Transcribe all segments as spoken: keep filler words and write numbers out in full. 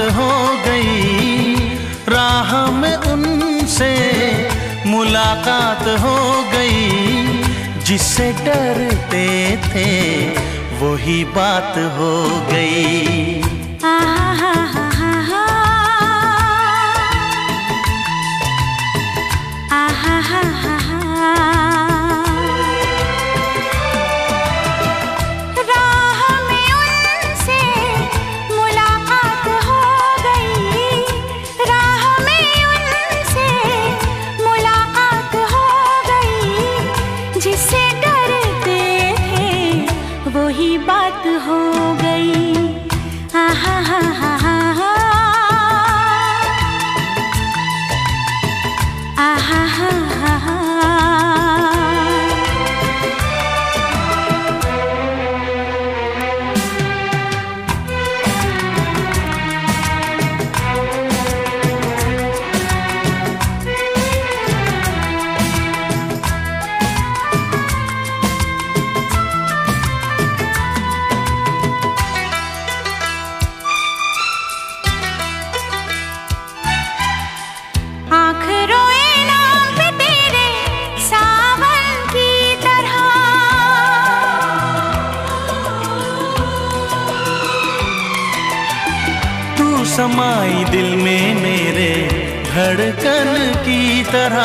हो गई, राह में उनसे मुलाकात हो गई। जिससे डरते थे वही बात हो गई। वही बात हो गई। आहा हा हा हा हा, आहा हा हा हा। समाई दिल में मेरे धड़कन की तरह,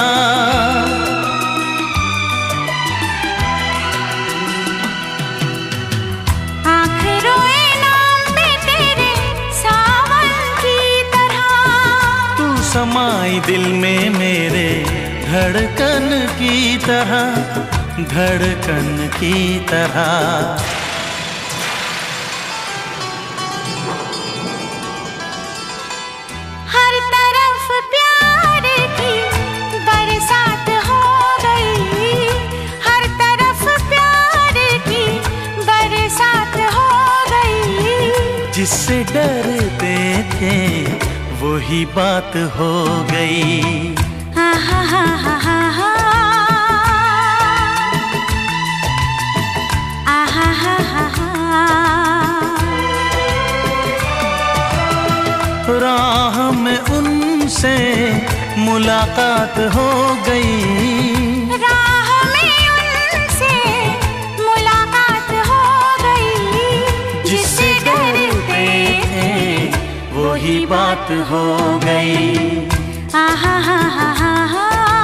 आँख रोए नाम पे तेरे सावन की तरह। तू समाई दिल में मेरे धड़कन की तरह, धड़कन की तरह। जिससे डरते थे वही बात हो गई। आहा हा हा हा हा, आहा हा हा हा। राह में उनसे मुलाकात हो गई, वही बात हो गई। आहा हा हा हा हा।